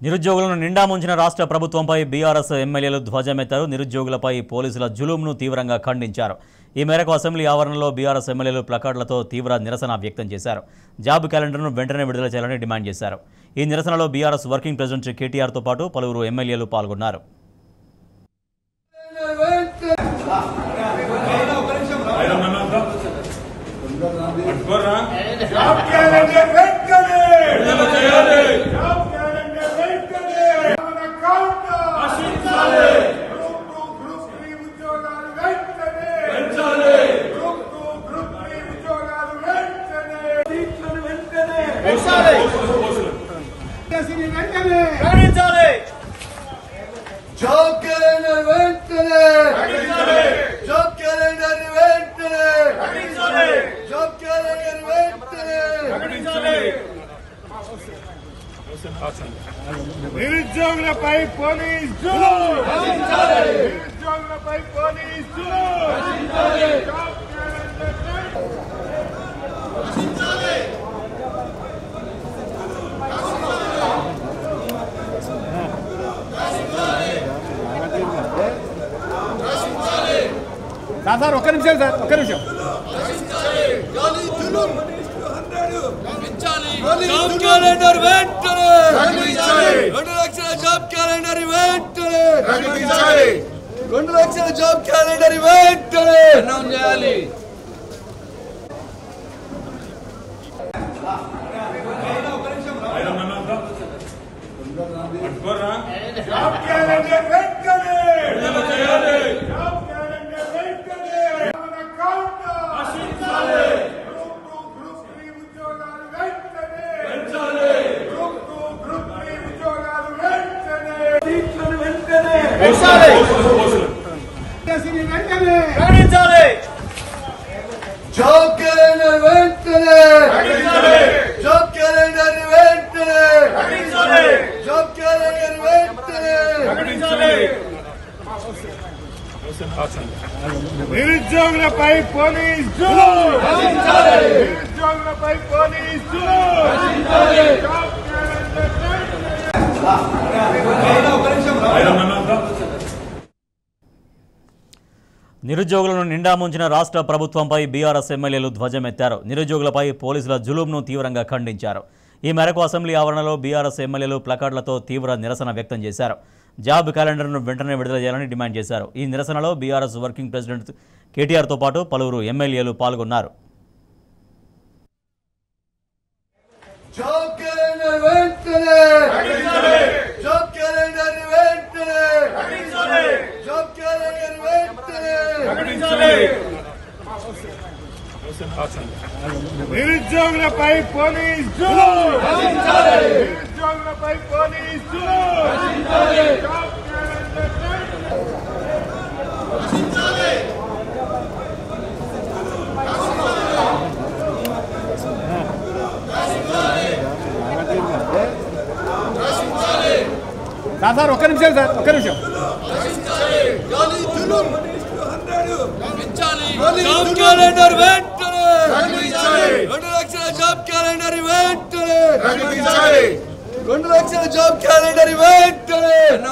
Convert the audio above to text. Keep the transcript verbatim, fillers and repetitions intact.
నిరుద్యోగులను నిండా ముంచిన రాష్ట్ర ప్రభుత్వంపై బీఆర్ఎస్ ఎమ్మెల్యేలు ధ్వజమెత్తారు. నిరుద్యోగులపై పోలీసుల జులుంను తీవ్రంగా ఖండించారు. ఈ మేరకు అసెంబ్లీ ఆవరణలో బీఆర్ఎస్ ఎమ్మెల్యేలు ప్లకార్డులతో తీవ్ర నిరసన వ్యక్తం చేశారు. జాబ్ క్యాలెండర్ను వెంటనే విడుదల చేయాలని డిమాండ్ చేశారు. ఈ నిరసనలో బీఆర్ఎస్ వర్కింగ్ ప్రెసిడెంట్ కేటీఆర్తో పాటు పలువురు ఎమ్మెల్యేలు పాల్గొన్నారు. Job calendar వెంటనే Job calendar వెంటనే Job calendar వెంటనే నిరుద్యోగులపై పోలీస్ జులుం నిరుద్యోగులపై పోలీస్ జులుం సార్ ఒక్క నిమిషం సార్ ఒక్క నిమిషం జాబ్ క్యాలెండర్ వెంటనే రెండు లక్షల జాబ్ క్యాలెండర్ వెంటనే రెండు లక్షల జాబ్ క్యాలెండర్ వెంటనే అనౌన్స్ చేయాలి. జాబ్ క్యాలెండర్ వెంటనే జాబ్ క్యాలెండర్ వెంటనే జాబ్ క్యాలెండర్ వెంటనే జాబ్ క్యాలెండర్ వెంటనే నిరుద్యోగులపై పోలీస్ జులుం నిరుద్యోగులపై పోలీస్ జులుం జాబ్ నిరుద్యోగులను నిండా ముంచిన రాష్ట్ర ప్రభుత్వంపై బీఆర్ఎస్ ఎమ్మెల్యేలు ధ్వజమెత్తారు. నిరుద్యోగులపై పోలీసుల జులుంను తీవ్రంగా ఖండించారు. ఈ మేరకు అసెంబ్లీ ఆవరణలో బీఆర్ఎస్ ఎమ్మెల్యేలు ప్లకార్డులతో తీవ్ర నిరసన వ్యక్తం చేశారు. జాబ్ క్యాలెండర్ను వెంటనే విడుదల చేయాలని డిమాండ్ చేశారు. ఈ నిరసనలో బీఆర్ఎస్ వర్కింగ్ ప్రెసిడెంట్ కేటీఆర్తో పాటు పలువురు ఎమ్మెల్యేలు పాల్గొన్నారు. జాబ్ క్యాలెండర్ వెంటనే జాబ్ క్యాలెండర్ వెంటనే జాబ్ క్యాలెండర్ వెంటనే నిరుద్యోగులపై పోలీస్ జులుం నిరుద్యోగులపై పోలీస్ జులుం జాబ్ సార్ ఒక్క నిమిషం సార్ ఒక్క నిమిషం జాబ్ క్యాలెండర్ వెంటనే రెండు లక్షల జాబ్ క్యాలెండర్ వెంటనే రెండు లక్షల జాబ్ క్యాలెండర్ వెంటనే